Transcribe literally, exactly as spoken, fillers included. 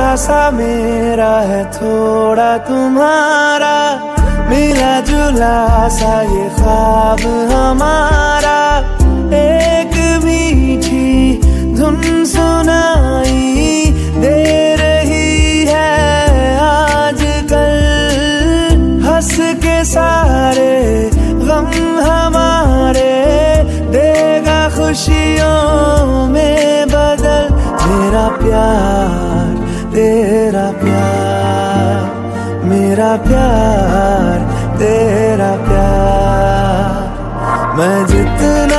सा मेरा है थोड़ा तुम्हारा, मिला जुला सा ये ख्वाब हमारा। एक मीठी धुन सुनाई दे रही है आजकल, हंस के सारे गम हमारे देगा खुशियों में बदल। मेरा प्यार तेरा प्यार, मेरा प्यार तेरा प्यार, मैं जितना